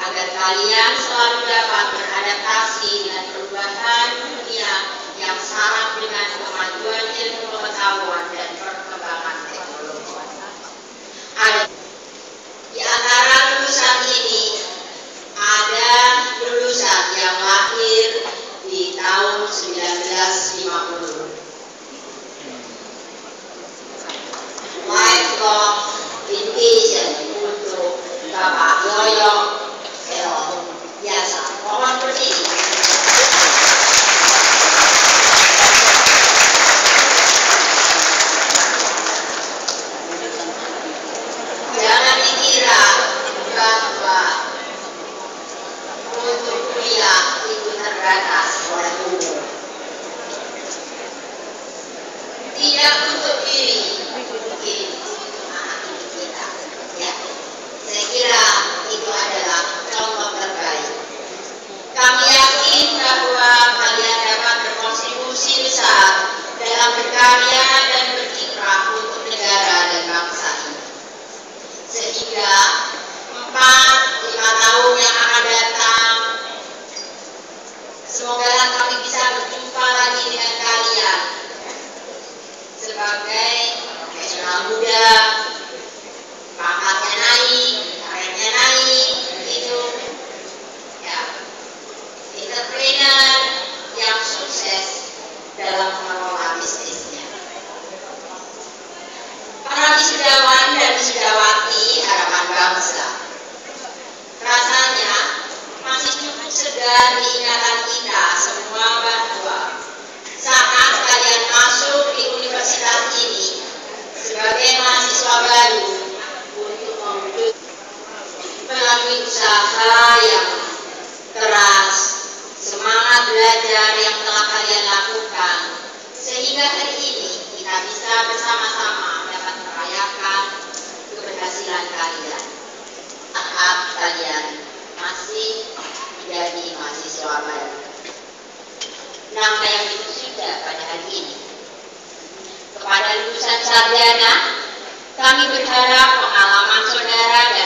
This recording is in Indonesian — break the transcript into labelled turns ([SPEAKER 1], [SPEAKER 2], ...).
[SPEAKER 1] agar kalian selalu dapat beradaptasi dengan perubahan dunia yang syarat dengan kemajuan ilmu pengetahuan dan perkembangan teknologi. Di antara lulusan ini ada lulusan yang lahir di tahun 1950. Lifelong education untuk Bapak Yoyo Elo biasa. Mohon berdiri. Jangan dikira bahwa untuk kuliah itu terbatas oleh umur. Tidak untuk diri mungkin anak kita. Ya, saya kira itu adalah contoh terbaik. Kami yakin bahwa kalian dapat berkontribusi besar dalam berkarya dan berkiprah untuk negara dan bangsa ini. Sehingga 4-5 tahun yang akan datang, semoga kami bisa berjumpa lagi dengan kalian sebagai profesional muda, pangkatnya naik, karirnya naik, begitu, ya, entrepreneur yang sukses dalam mengelola bisnisnya. Para wisudawan dan wisudawati harapan bangsa, rasanya masih cukup segar di ingatan kita semua bahwa saat kalian masuk di universitas ini sebagai mahasiswa baru untuk mewujud melalui usaha yang keras, semangat belajar yang telah kalian lakukan, sehingga hari ini kita bisa bersama-sama dapat merayakan keberhasilan kalian saat kalian masih menjadi mahasiswa baru. Nama yang diwisuda pada hari ini. Kepada lulusan sarjana, kami berharap pengalaman saudara dan